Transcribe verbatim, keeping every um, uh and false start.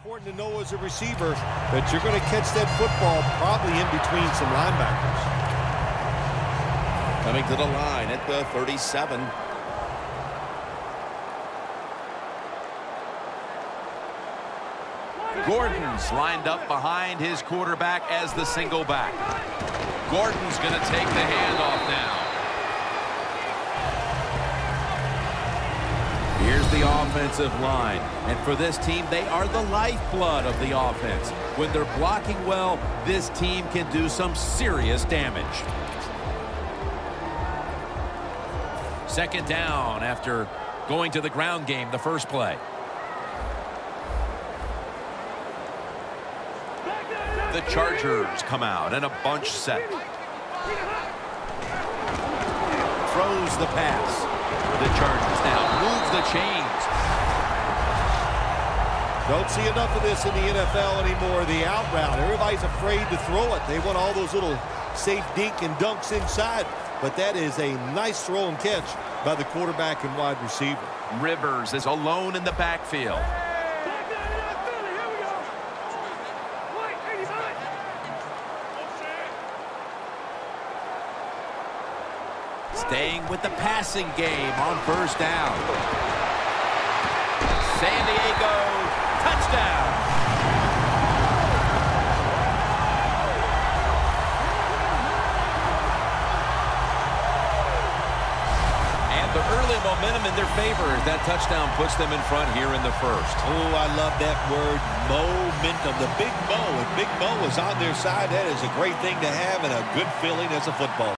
Important to know as a receiver that you're going to catch that football probably in between some linebackers. Coming to the line at the thirty-seven. Gordon's lined up behind his quarterback as the single back. Gordon's going to take the handoff now. Here's the offensive line. And for this team, they are the lifeblood of the offense. When they're blocking well, this team can do some serious damage. Second down after going to the ground game the first play. The Chargers come out and a bunch set. Throws the pass. The Chargers now move the chains. Don't see enough of this in the N F L anymore. The out route. Everybody's afraid to throw it. They want all those little safe dink and dunks inside. But that is a nice throw and catch by the quarterback and wide receiver. Rivers is alone in the backfield. Staying with the passing game on first down. San Diego, touchdown. And the early momentum in their favor as that touchdown puts them in front here in the first. Oh, I love that word, momentum. The big Mo, and Big Mo is on their side. That is a great thing to have and a good feeling as a football